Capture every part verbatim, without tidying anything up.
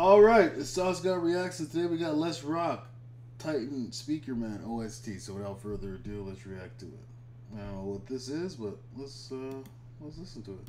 All right, it's Sauce Got Reactions. Today we got Let's Rock Titan Speaker Man O S T. So without further ado, let's react to it. I don't know what this is, but let's uh, let's listen to it.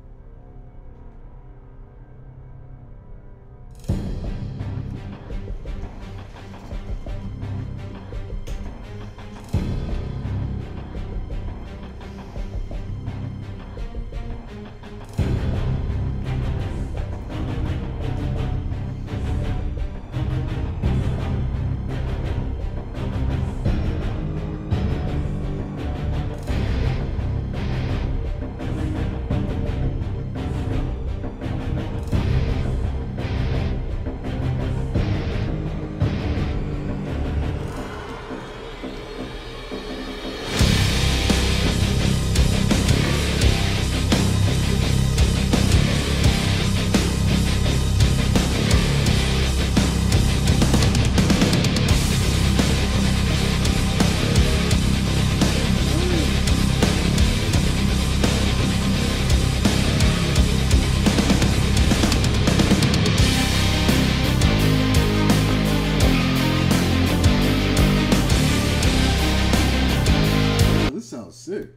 This sounds sick.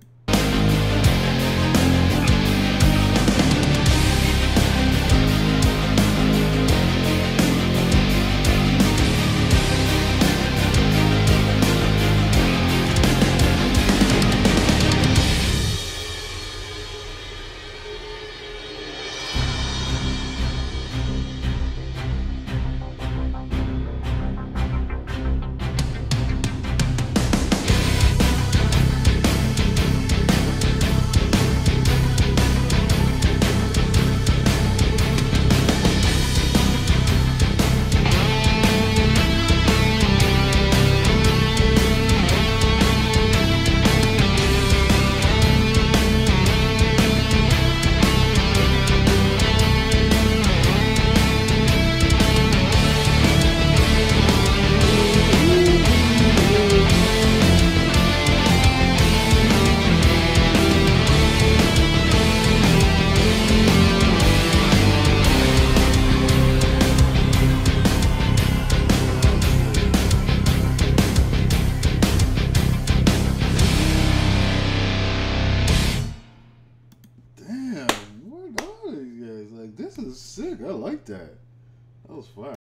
This is sick. I like that. That was fire.